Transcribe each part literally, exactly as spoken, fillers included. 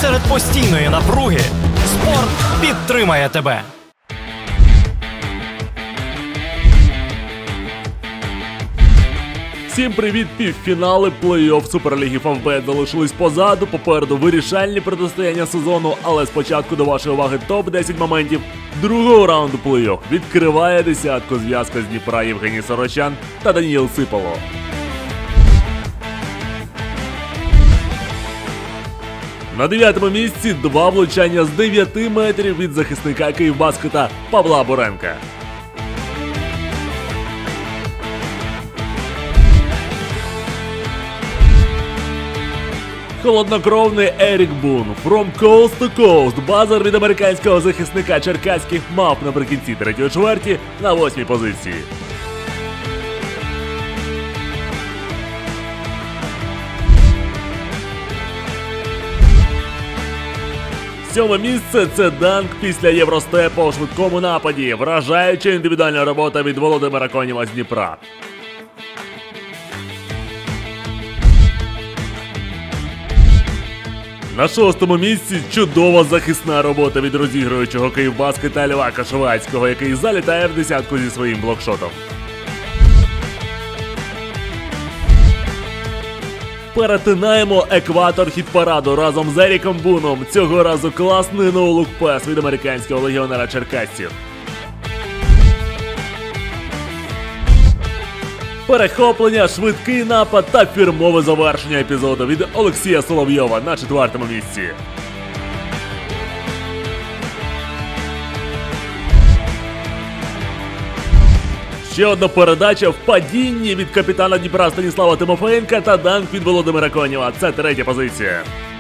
Серед постійної напруги спорт підтримає тебе. Всім привіт! Півфінали плей-офф Суперліги Фавбет залишились позаду, попереду вирішальні протистояння сезону, але спочатку до вашої уваги топ десять моментів другого раунду плей-офф. Відкриває десятку зв'язка з Дніпра Євгеній Сорочан та Даніїл Сипало. На дев'ятому місці два влучання з дев'яти метрів від захисника Київбаскета Павла Буренка. Холоднокровний Ерік Бун. From coast to coast. Базар від американського захисника черкаських мав наприкінці третьої чверті на восьмій позиції. Сьоме місце – це данк після Євростепу у швидкому нападі. Вражаюча індивідуальна робота від Володимира Конєва з Дніпра. На шостому місці чудова захисна робота від розігруючого Київбаскета Льва Кашувацького, який залітає в десятку зі своїм блокшотом. Перетинаємо екватор хіт-параду разом з Еріком Буном. Цього разу класний ноулук пас від американського легіонера черкасців. Перехоплення, швидкий напад та фірмове завершення епізоду від Олексія Соловйова на четвертому місці. Ще одна передача в падінні від капітана Дніпра Станіслава Тимофеєнка та данк від Володимира Конєва. Це третя позиція.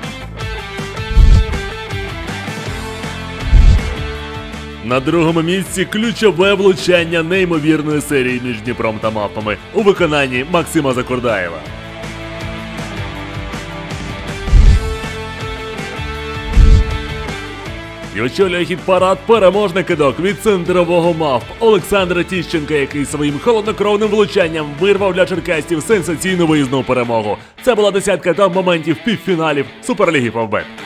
На другому місці ключове влучання неймовірної серії між Дніпром та Мавпами у виконанні Максима Закурдаєва. І очолює хіт-парад переможний кидок від центрового Мавп Олександра Тіщенка, який своїм холоднокровним влучанням вирвав для черкасців сенсаційну виїзну перемогу. Це була десятка топ-моментів півфіналів Суперліги Фавбет.